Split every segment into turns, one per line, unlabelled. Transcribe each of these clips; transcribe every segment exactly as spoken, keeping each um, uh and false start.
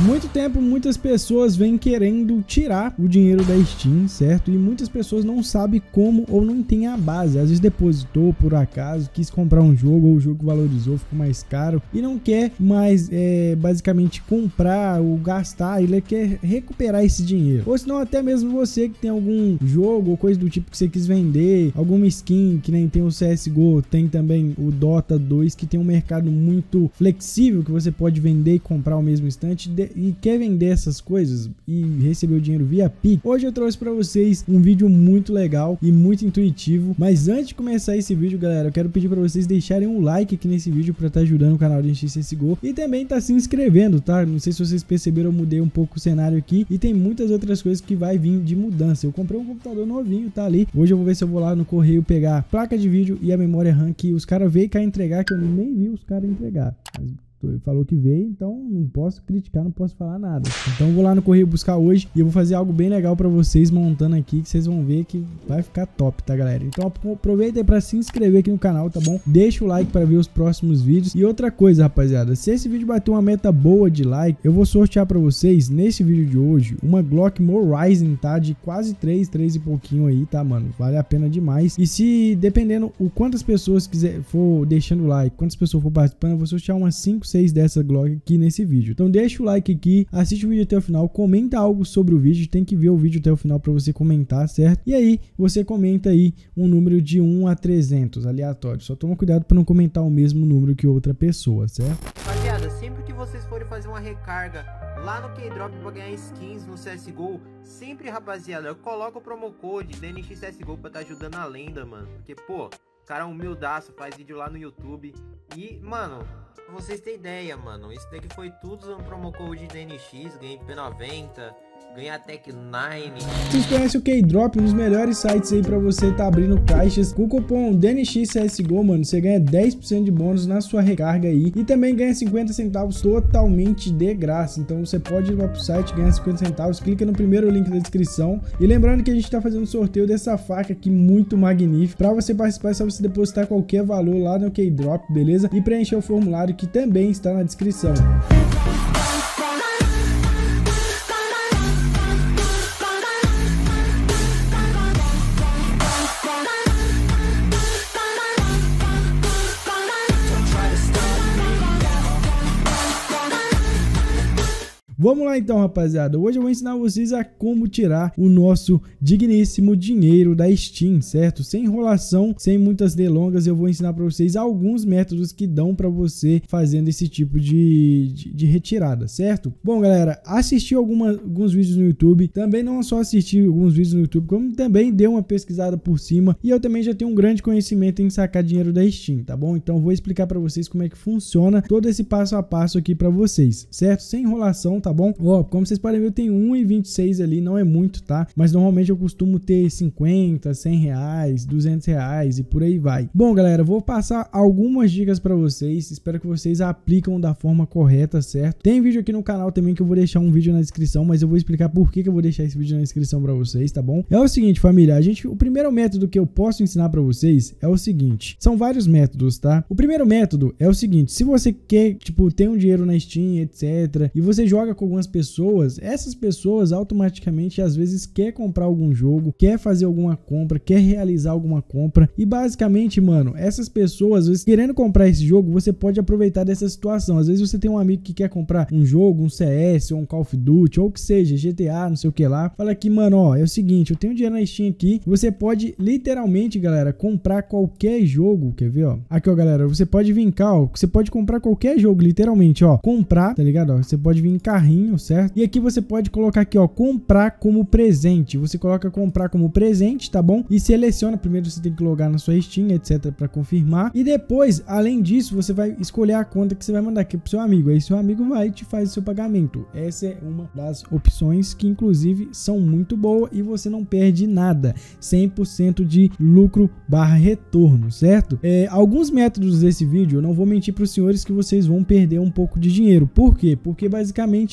Muito tempo, muitas pessoas vêm querendo tirar o dinheiro da Steam, certo? E muitas pessoas não sabem como ou não tem a base. Às vezes depositou por acaso, quis comprar um jogo ou o jogo valorizou, ficou mais caro e não quer mais é, basicamente comprar ou gastar, ele quer recuperar esse dinheiro. Ou senão até mesmo você que tem algum jogo ou coisa do tipo que você quis vender, alguma skin, que nem tem o C S G O, tem também o Dota dois, que tem um mercado muito flexível que você pode vender e comprar ao mesmo instante e quer vender essas coisas e receber o dinheiro via Pix. Hoje eu trouxe para vocês um vídeo muito legal e muito intuitivo, mas antes de começar esse vídeo, galera, eu quero pedir para vocês deixarem um like aqui nesse vídeo para estar tá ajudando o canal de C S G O e também tá se inscrevendo, tá? Não sei se vocês perceberam, eu mudei um pouco o cenário aqui e tem muitas outras coisas que vai vir de mudança. Eu comprei um computador novinho, tá ali. Hoje eu vou ver se eu vou lá no correio pegar placa de vídeo e a memória RAM que os caras veio cá entregar, que eu nem vi os caras entregar. Mas falou que veio, então não posso criticar, não posso falar nada. Então eu vou lá no correio buscar hoje e eu vou fazer algo bem legal pra vocês montando aqui, que vocês vão ver que vai ficar top, tá, galera? Então aproveita aí pra se inscrever aqui no canal, tá bom? Deixa o like pra ver os próximos vídeos. E outra coisa, rapaziada, se esse vídeo bater uma meta boa de like, eu vou sortear pra vocês, nesse vídeo de hoje, uma Glock Rising, tá? De quase três, três e pouquinho aí, tá, mano? Vale a pena demais. E se, dependendo o quantas pessoas quiser for deixando o like, quantas pessoas for participando, eu vou sortear umas cinco, seis dessa Glock aqui nesse vídeo. Então deixa o like aqui, assiste o vídeo até o final, comenta algo sobre o vídeo, tem que ver o vídeo até o final para você comentar, certo? E aí você comenta aí um número de um a trezentos, aleatório. Só toma cuidado para não comentar o mesmo número que outra pessoa, certo?
Rapaziada, sempre que vocês forem fazer uma recarga lá no Keydrop para ganhar skins no C S G O, sempre, rapaziada, coloca o promo code D N X C S G O para tá ajudando a lenda, mano. Porque, pô, o cara é humildaço, faz vídeo lá no YouTube. E, mano, pra vocês terem ideia, mano, isso daqui foi tudo usando promo code D N X, ganhei P noventa, ganhei a Tech nove.
Vocês conhecem o Keydrop, um dos melhores sites aí pra você tá abrindo caixas. Com o cupom D N X C S G O, mano, você ganha dez por cento de bônus na sua recarga aí. E também ganha cinquenta centavos totalmente de graça. Então você pode ir lá pro site, ganhar cinquenta centavos, clica no primeiro link da descrição. E lembrando que a gente tá fazendo um sorteio dessa faca aqui muito magnífica. Pra você participar é só você depositar qualquer valor lá no Keydrop, beleza? E preencher o formulário que também está na descrição. Vamos lá então, rapaziada. Hoje eu vou ensinar vocês a como tirar o nosso digníssimo dinheiro da Steam, certo? Sem enrolação, sem muitas delongas, eu vou ensinar para vocês alguns métodos que dão para você fazendo esse tipo de, de, de retirada, certo? Bom, galera, assistiu alguma, alguns vídeos no YouTube. Também não só assistir alguns vídeos no YouTube, como também dei uma pesquisada por cima. E eu também já tenho um grande conhecimento em sacar dinheiro da Steam, tá bom? Então vou explicar para vocês como é que funciona todo esse passo a passo aqui para vocês, certo? Sem enrolação, tá bom? Ó, como vocês podem ver, eu tenho um e vinte e seis ali, não é muito, tá? Mas normalmente eu costumo ter cinquenta, cem reais, duzentos reais e por aí vai. Bom, galera, vou passar algumas dicas pra vocês, espero que vocês aplicam da forma correta, certo? Tem vídeo aqui no canal também que eu vou deixar um vídeo na descrição, mas eu vou explicar por que que eu vou deixar esse vídeo na descrição pra vocês, tá bom? É o seguinte, família, a gente, o primeiro método que eu posso ensinar pra vocês é o seguinte, são vários métodos, tá? O primeiro método é o seguinte, se você quer, tipo, tem um dinheiro na Steam, etc, e você joga com algumas pessoas, essas pessoas automaticamente às vezes quer comprar algum jogo, quer fazer alguma compra, quer realizar alguma compra e basicamente, mano, essas pessoas às vezes querendo comprar esse jogo, você pode aproveitar dessa situação. Às vezes você tem um amigo que quer comprar um jogo, um C S ou um Call of Duty ou o que seja, G T A, não sei o que lá, fala aqui, mano, ó, é o seguinte, eu tenho dinheiro na Steam aqui, você pode literalmente, galera, comprar qualquer jogo, quer ver, ó, aqui, ó, galera, você pode vir cá, ó, você pode comprar qualquer jogo, literalmente, ó, comprar, tá ligado, ó, você pode vir em carrinho, certo? E aqui você pode colocar aqui, ó, comprar como presente. Você coloca comprar como presente, tá bom? E seleciona, primeiro você tem que logar na sua Steam, etc, para confirmar. E depois, além disso, você vai escolher a conta que você vai mandar aqui pro seu amigo. Aí seu amigo vai e te faz o seu pagamento. Essa é uma das opções que inclusive são muito boas e você não perde nada. cem por cento de lucro barra retorno, certo? É, alguns métodos desse vídeo, eu não vou mentir para os senhores que vocês vão perder um pouco de dinheiro. Por quê? Porque basicamente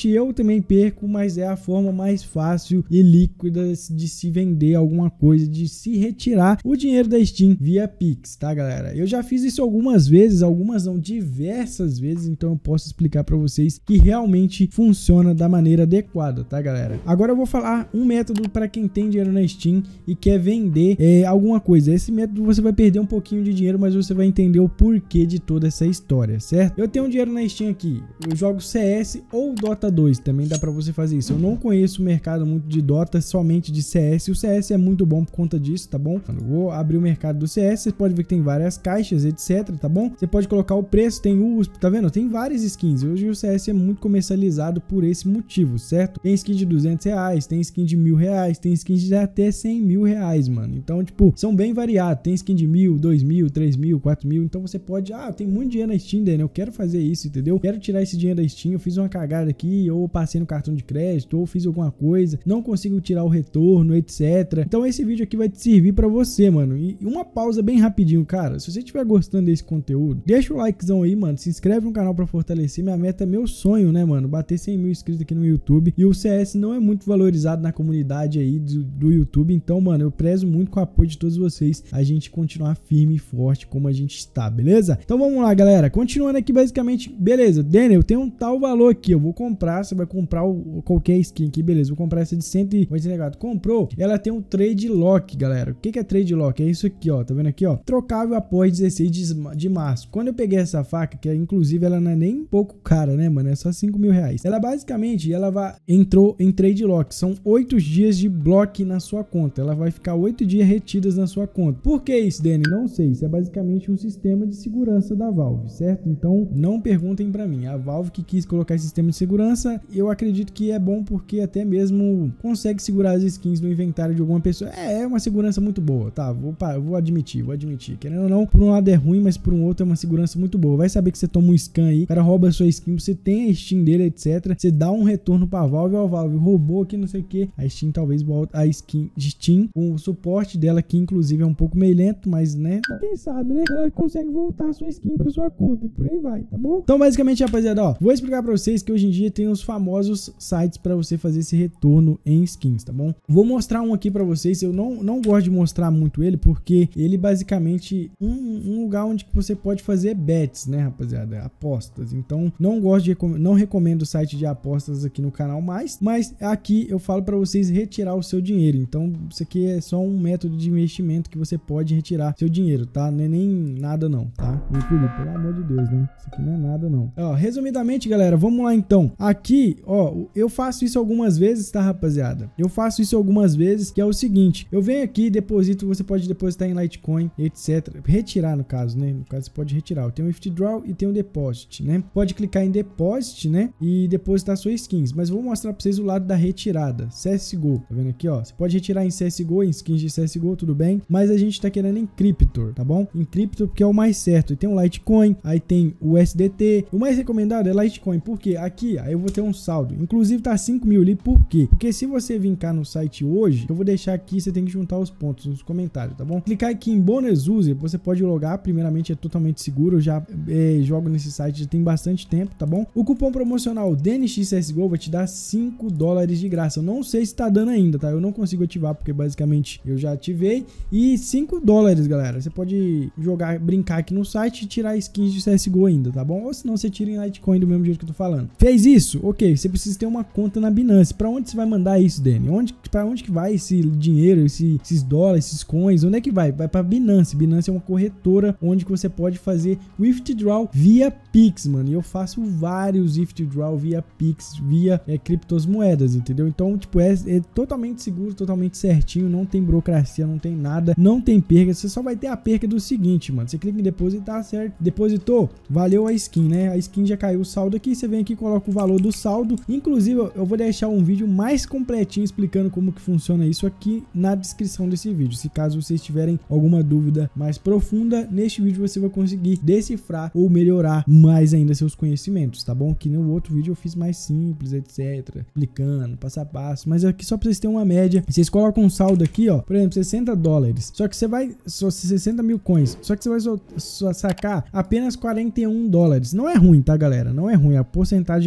Infelizmente eu também perco, mas é a forma mais fácil e líquida de se vender alguma coisa, de se retirar o dinheiro da Steam via Pix, tá galera? Eu já fiz isso algumas vezes, algumas não, diversas vezes, então eu posso explicar para vocês que realmente funciona da maneira adequada, tá galera? Agora eu vou falar um método para quem tem dinheiro na Steam e quer vender é, alguma coisa. Esse método você vai perder um pouquinho de dinheiro, mas você vai entender o porquê de toda essa história, certo? Eu tenho dinheiro na Steam aqui, eu jogo C S ou Dota dois, também dá para você fazer isso. Eu não conheço o mercado muito de Dota, somente de C S. O C S é muito bom por conta disso, tá bom? Eu vou abrir o mercado do C S, você pode ver que tem várias caixas, etc, tá bom? Você pode colocar o preço, tem o U S P, tá vendo? Tem várias skins. Hoje o C S é muito comercializado por esse motivo, certo? Tem skin de duzentos reais, tem skin de mil reais, tem skin de até cem mil reais, mano. Então, tipo, são bem variados. Tem skin de mil, dois mil, três mil, quatro mil. Então você pode, ah, tem muito dinheiro na Steam, Daniel, eu quero fazer isso, entendeu? Quero tirar esse dinheiro da Steam, eu fiz uma cagada aqui, ou passei no cartão de crédito, ou fiz alguma coisa, não consigo tirar o retorno, etc. Então esse vídeo aqui vai te servir pra você, mano. E uma pausa bem rapidinho, cara. Se você estiver gostando desse conteúdo, deixa o likezão aí, mano. Se inscreve no canal pra fortalecer. Minha meta é meu sonho, né, mano? Bater cem mil inscritos aqui no YouTube. E o C S não é muito valorizado na comunidade aí do, do YouTube. Então, mano, eu prezo muito com o apoio de todos vocês a gente continuar firme e forte como a gente está, beleza? Então vamos lá, galera. Continuando aqui, basicamente, beleza. Daniel, tem um tal valor aqui. Eu vou comprar. Você vai comprar o, qualquer skin aqui, beleza? Vou comprar essa de cento e oitenta e quatro. Comprou. Ela tem um trade lock, galera. O que que é trade lock? É isso aqui, ó. Tá vendo aqui, ó? Trocável após dezesseis de março. Quando eu peguei essa faca, que é, inclusive ela não é nem um pouco cara, né, mano? É só cinco mil reais. Ela basicamente, ela vai, entrou em trade lock. São oito dias de block na sua conta. Ela vai ficar oito dias retidas na sua conta. Por que isso, Danny? Não sei. Isso é basicamente um sistema de segurança da Valve, certo? Então, não perguntem pra mim. A Valve que quis colocar esse sistema de segurança, eu acredito que é bom porque até mesmo consegue segurar as skins no inventário de alguma pessoa. É, é uma segurança muito boa, tá? Vou, vou admitir, vou admitir. Querendo ou não, por um lado é ruim, mas por um outro é uma segurança muito boa. Vai saber que você toma um scan aí, o cara rouba a sua skin, você tem a Steam dele, etcétera. Você dá um retorno pra Valve, ó, Valve roubou aqui, não sei o que. A Steam talvez volta a skin de Steam, com o suporte dela, que inclusive é um pouco meio lento, mas né, quem sabe, né? Ela consegue voltar a sua skin pra sua conta e por aí vai, tá bom? Então, basicamente, rapaziada, ó, vou explicar pra vocês que hoje em dia tem os famosos sites pra você fazer esse retorno em skins, tá bom? Vou mostrar um aqui pra vocês. Eu não, não gosto de mostrar muito ele, porque ele basicamente um, um lugar onde você pode fazer bets, né, rapaziada? Apostas. Então, não gosto de, não recomendo o site de apostas aqui no canal mais, mas aqui eu falo pra vocês retirar o seu dinheiro. Então, isso aqui é só um método de investimento que você pode retirar seu dinheiro, tá? Não é nem nada não, tá? YouTube, pelo amor de Deus, né? Isso aqui não é nada não. Ó, resumidamente, galera, vamos lá então. Aqui, ó, eu faço isso algumas vezes, tá, rapaziada? Eu faço isso algumas vezes, que é o seguinte: eu venho aqui, deposito, você pode depositar em Litecoin, etcétera. Retirar, no caso, né? No caso, você pode retirar. Eu tenho o withdraw e tenho o deposit, né? Pode clicar em deposit, né? E depositar suas skins. Mas eu vou mostrar pra vocês o lado da retirada. C S G O, tá vendo aqui, ó? Você pode retirar em C S G O, em skins de C S G O, tudo bem? Mas a gente tá querendo em Cryptor, tá bom? Em Cryptor, porque é o mais certo. E tem o Litecoin, aí tem o U S D T. O mais recomendado é Litecoin, porque aqui, aí eu vou ter um saldo. Inclusive tá cinco mil ali, por quê? Porque se você vir cá no site hoje, eu vou deixar aqui, você tem que juntar os pontos nos comentários, tá bom? Clicar aqui em Bonus User, você pode logar, primeiramente é totalmente seguro, eu já é, jogo nesse site já tem bastante tempo, tá bom? O cupom promocional D N X C S G O vai te dar cinco dólares de graça. Eu não sei se tá dando ainda, tá? Eu não consigo ativar porque basicamente eu já ativei. E cinco dólares, galera. Você pode jogar, brincar aqui no site e tirar skins de C S G O ainda, tá bom? Ou senão você tira em Litecoin do mesmo jeito que eu tô falando. Fez isso? Ok, você precisa ter uma conta na Binance. Pra onde você vai mandar isso, Dani? Onde, pra onde que vai esse dinheiro, esse, esses dólares, esses coins? Onde é que vai? Vai pra Binance. Binance é uma corretora onde que você pode fazer withdraw via Pix, mano. E eu faço vários withdraw via Pix, via é, criptomoedas, entendeu? Então, tipo, é, é totalmente seguro, totalmente certinho, não tem burocracia, não tem nada, não tem perca. Você só vai ter a perca do seguinte, mano. Você clica em depositar, certo? Depositou, valeu a skin, né? A skin já caiu o saldo aqui, você vem aqui e coloca o valor do saldo. Inclusive, eu vou deixar um vídeo mais completinho explicando como que funciona isso aqui na descrição desse vídeo. Se caso vocês tiverem alguma dúvida mais profunda, neste vídeo você vai conseguir decifrar ou melhorar mais ainda seus conhecimentos, tá bom? Que no outro vídeo eu fiz mais simples, etcétera. Explicando, passo a passo. Mas aqui só pra vocês terem uma média. Vocês colocam um saldo aqui, ó. Por exemplo, sessenta dólares. Só que você vai... Só sessenta mil coins. Só que você vai só, só sacar apenas quarenta e um dólares. Não é ruim, tá, galera? Não é ruim. A porcentagem aqui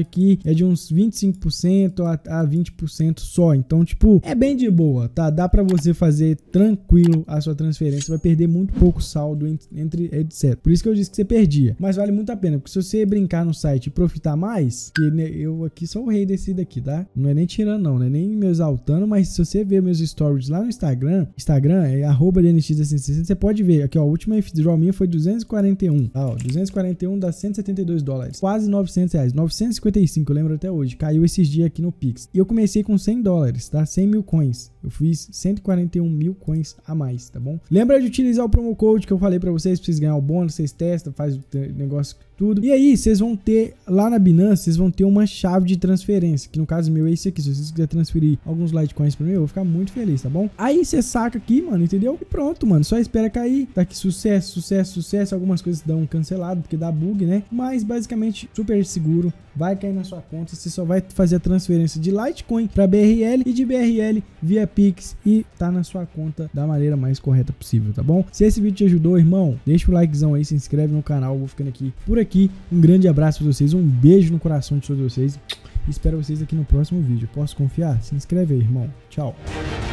é de uns vinte e cinco por cento a, a vinte por cento só. Então, tipo, é bem de boa, tá? Dá pra você fazer tranquilo a sua transferência. Você vai perder muito pouco saldo entre, etcétera. Por isso que eu disse que você perdia. Mas vale muito a pena, porque se você brincar no site e profitar mais, que eu aqui sou o rei desse daqui, tá? Não é nem tirando não, não é nem me exaltando, mas se você ver meus stories lá no Instagram, Instagram é arroba D N X seiscentos e sessenta, você pode ver. Aqui, ó, a última withdraw minha foi duzentos e quarenta e um, tá? Ó, duzentos e quarenta e um dá cento e setenta e dois dólares. Quase novecentos reais. novecentos e cinquenta e cinco, eu lembro até hoje. Caiu esses dias aqui no Pix. E eu comecei com cem dólares, tá? cem mil coins. Eu fiz cento e quarenta e um mil coins a mais, tá bom? Lembra de utilizar o promo code que eu falei pra vocês, pra vocês ganhar o bônus, vocês testam, faz o negócio tudo. E aí, vocês vão ter, lá na Binance, vocês vão ter uma chave de transferência, que no caso meu é isso aqui. Se vocês quiserem transferir alguns Litecoins pra mim, eu vou ficar muito feliz, tá bom? Aí você saca aqui, mano, entendeu? E pronto, mano, só espera cair. Tá aqui, sucesso, sucesso, sucesso. Algumas coisas dão cancelado, porque dá bug, né? Mas, basicamente, super seguro. Vai cair na sua conta, você só vai fazer a transferência de Litecoin para B R L e de B R L via Pix e tá na sua conta da maneira mais correta possível, tá bom? Se esse vídeo te ajudou, irmão, deixa o likezão aí, se inscreve no canal, eu vou ficando aqui por aqui. Um grande abraço para vocês, um beijo no coração de todos vocês e espero vocês aqui no próximo vídeo. Posso confiar? Se inscreve aí, irmão. Tchau.